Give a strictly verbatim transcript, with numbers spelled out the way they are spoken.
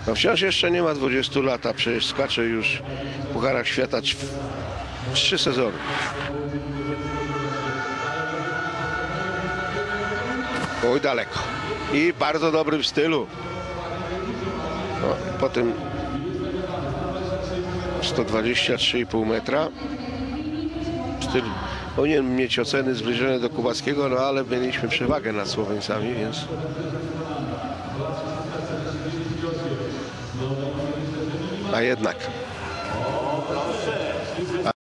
No wciąż jeszcze nie ma dwudziestu lat, a przecież skacze już w Pucharach Świata trz- trzy sezony. Oj, daleko. I w bardzo dobrym stylu. No, po tym sto dwadzieścia trzy i pół metra. Styl powinien mieć oceny zbliżone do Kubackiego, no ale mieliśmy przewagę nad Słoweńcami, więc... A jednak.